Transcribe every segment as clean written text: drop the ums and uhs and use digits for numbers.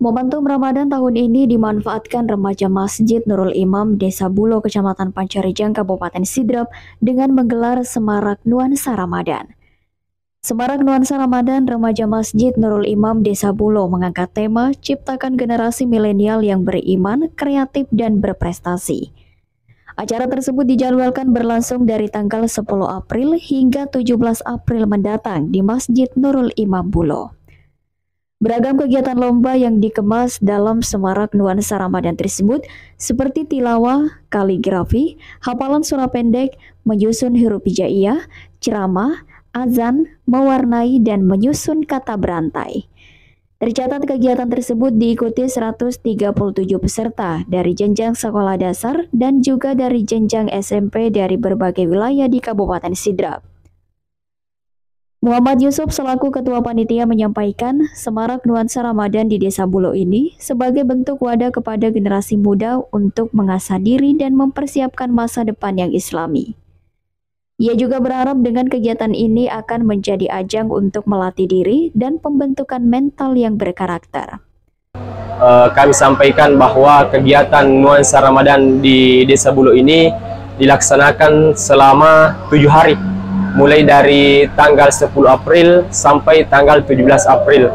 Momentum Ramadan tahun ini dimanfaatkan remaja Masjid Nurul Imam Desa Bulo, Kecamatan Pancarijang, Kabupaten Sidrap dengan menggelar Semarak Nuansa Ramadan. Semarak Nuansa Ramadan remaja Masjid Nurul Imam Desa Bulo mengangkat tema Ciptakan Generasi Milenial yang Beriman, Kreatif, dan Berprestasi. Acara tersebut dijadwalkan berlangsung dari tanggal 10 April hingga 17 April mendatang di Masjid Nurul Imam Bulo. Beragam kegiatan lomba yang dikemas dalam Semarak Nuansa Ramadan tersebut seperti tilawah, kaligrafi, hafalan surah pendek, menyusun huruf hijaiyah, ceramah, azan, mewarnai, dan menyusun kata berantai. Tercatat kegiatan tersebut diikuti 137 peserta dari jenjang sekolah dasar dan juga dari jenjang SMP dari berbagai wilayah di Kabupaten Sidrap. Muhammad Yusuf selaku Ketua Panitia menyampaikan Semarak Nuansa Ramadan di Desa Bulo ini sebagai bentuk wadah kepada generasi muda untuk mengasah diri dan mempersiapkan masa depan yang islami. Ia juga berharap dengan kegiatan ini akan menjadi ajang untuk melatih diri dan pembentukan mental yang berkarakter. Kami sampaikan bahwa kegiatan Nuansa Ramadan di Desa Bulo ini dilaksanakan selama 7 hari. Mulai dari tanggal 10 April sampai tanggal 17 April.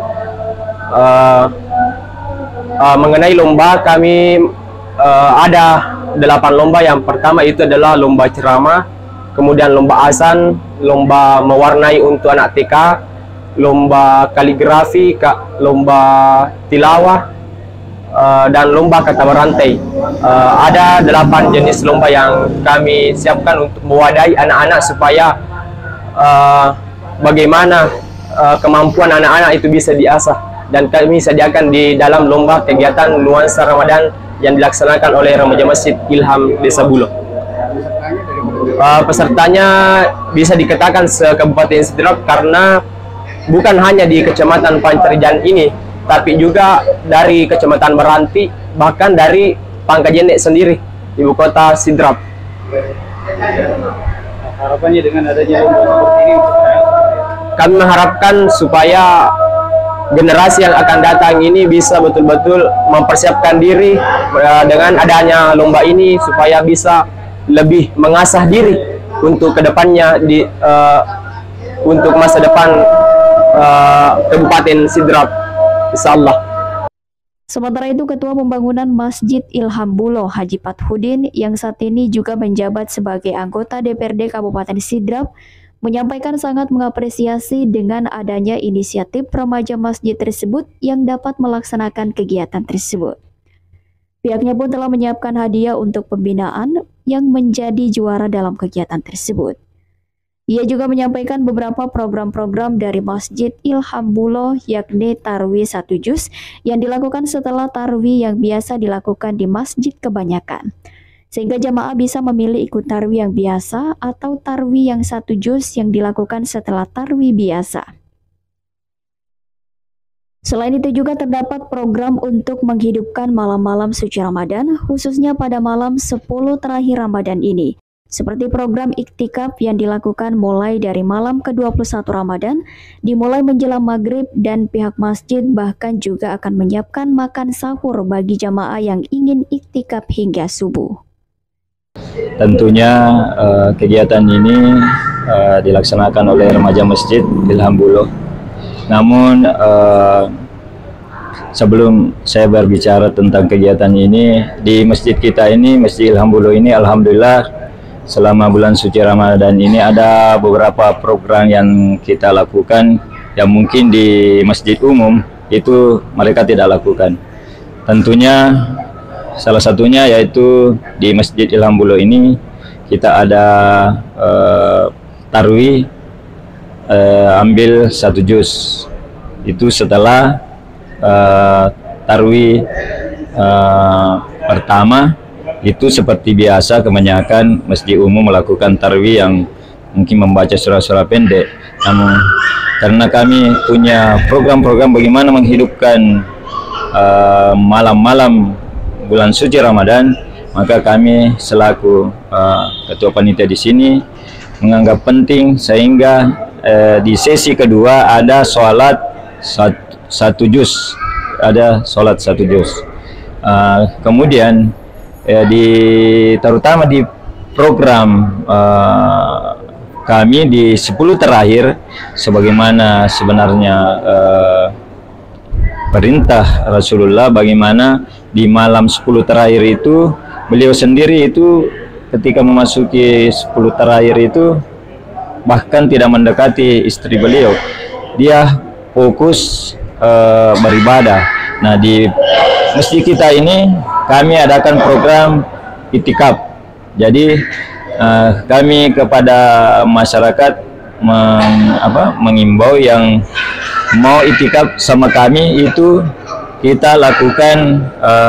Mengenai lomba, kami ada 8 lomba. Yang pertama itu adalah lomba ceramah, kemudian lomba azan, lomba mewarnai untuk anak TK, lomba kaligrafi, lomba tilawah, dan lomba kata berantai. Ada 8 jenis lomba yang kami siapkan untuk mewadahi anak-anak supaya bagaimana kemampuan anak-anak itu bisa diasah, dan kami sediakan di dalam lomba kegiatan Nuansa Ramadan yang dilaksanakan oleh remaja Masjid Ilham Desa Bulo. Pesertanya bisa dikatakan se-Kabupaten Sidrap karena bukan hanya di Kecamatan Pancarijang ini, tapi juga dari Kecamatan Meranti, bahkan dari Pangkajendek sendiri, ibu kota Sidrap. Harapannya dengan adanya lomba seperti ini, kami mengharapkan supaya generasi yang akan datang ini bisa betul-betul mempersiapkan diri dengan adanya lomba ini, supaya bisa lebih mengasah diri untuk kedepannya untuk masa depan Kabupaten Sidrap, insyaallah. Sementara itu, Ketua Pembangunan Masjid Ilham Bulo, Haji Fathudin, yang saat ini juga menjabat sebagai anggota DPRD Kabupaten Sidrap, menyampaikan sangat mengapresiasi dengan adanya inisiatif remaja masjid tersebut yang dapat melaksanakan kegiatan tersebut. Pihaknya pun telah menyiapkan hadiah untuk pembinaan yang menjadi juara dalam kegiatan tersebut. Ia juga menyampaikan beberapa program-program dari Masjid Ilham Bulo, yakni Tarwih 1 Juz yang dilakukan setelah tarwih yang biasa dilakukan di masjid kebanyakan, sehingga jamaah bisa memilih ikut tarwih yang biasa atau tarwih yang 1 Juz yang dilakukan setelah tarwih biasa. Selain itu juga terdapat program untuk menghidupkan malam-malam suci Ramadan, khususnya pada malam 10 terakhir Ramadan ini, seperti program iktikaf yang dilakukan mulai dari malam ke-21 Ramadan, dimulai menjelang maghrib, dan pihak masjid bahkan juga akan menyiapkan makan sahur bagi jamaah yang ingin iktikaf hingga subuh. tentunya kegiatan ini dilaksanakan oleh remaja Masjid Ilham Bulo. Namun sebelum saya berbicara tentang kegiatan ini, di masjid kita ini, Masjid Ilham Bulo ini, alhamdulillah selama bulan suci Ramadan ini ada beberapa program yang kita lakukan yang mungkin di masjid umum itu mereka tidak lakukan. Tentunya salah satunya yaitu di Masjid Ilham Bulo ini kita ada tarwih ambil 1 juz. Itu setelah tarwih pertama. Itu seperti biasa kebanyakan masjid umum melakukan tarwih yang mungkin membaca surah-surah pendek. Namun karena kami punya program-program bagaimana menghidupkan malam-malam bulan suci Ramadan, maka kami selaku ketua panitia di sini menganggap penting sehingga di sesi kedua ada sholat 1 juz ada sholat 1 juz. Kemudian terutama di program kami di 10 terakhir, sebagaimana sebenarnya perintah Rasulullah, bagaimana di malam 10 terakhir itu beliau sendiri itu ketika memasuki 10 terakhir itu bahkan tidak mendekati istri beliau, dia fokus beribadah. Nah, di masjid kita ini kami adakan program itikaf. Jadi kami kepada masyarakat mengimbau yang mau itikaf sama kami itu kita lakukan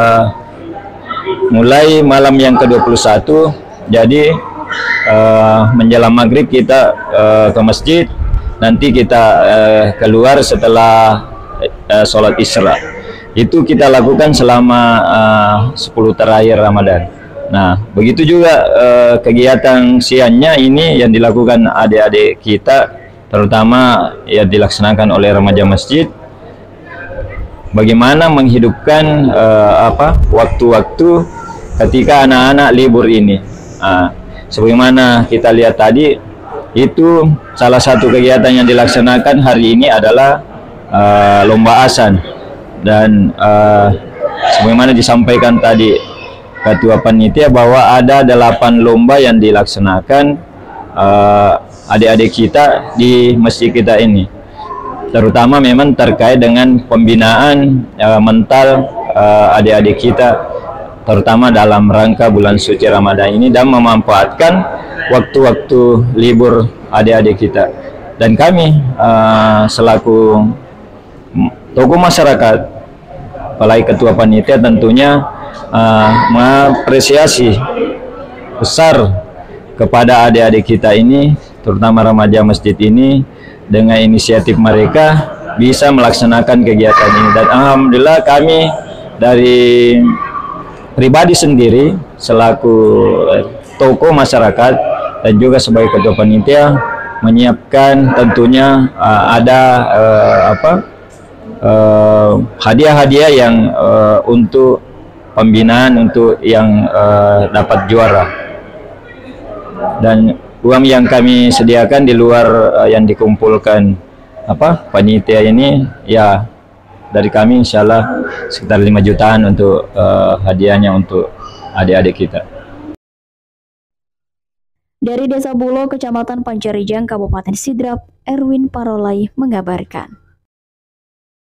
mulai malam yang ke-21. Jadi menjelang maghrib kita ke masjid, nanti kita keluar setelah sholat isya. Itu kita lakukan selama 10 terakhir Ramadan. Nah, begitu juga kegiatan siangnya ini yang dilakukan adik-adik kita, terutama yang dilaksanakan oleh remaja masjid. Bagaimana menghidupkan waktu-waktu ketika anak-anak libur ini. Sebagaimana kita lihat tadi, itu salah satu kegiatan yang dilaksanakan hari ini adalah lomba azan. Dan sebagaimana disampaikan tadi Ketua Panitia bahwa ada 8 lomba yang dilaksanakan adik-adik kita di masjid kita ini. Terutama memang terkait dengan pembinaan mental adik-adik kita, terutama dalam rangka bulan suci Ramadan ini, dan memanfaatkan waktu-waktu libur adik-adik kita. Dan kami selaku tokoh masyarakat, apalagi Ketua Panitia, tentunya mengapresiasi besar kepada adik-adik kita ini, terutama remaja masjid ini, dengan inisiatif mereka bisa melaksanakan kegiatan ini. Dan alhamdulillah kami dari pribadi sendiri selaku tokoh masyarakat dan juga sebagai Ketua Panitia menyiapkan tentunya ada hadiah-hadiah yang untuk pembinaan untuk yang dapat juara. Dan uang yang kami sediakan di luar yang dikumpulkan panitia ini, ya dari kami insya Allah sekitar 5 jutaan untuk hadiahnya untuk adik-adik kita. Dari Desa Bulo, Kecamatan Pancarijang, Kabupaten Sidrap, Erwin Parolai mengabarkan.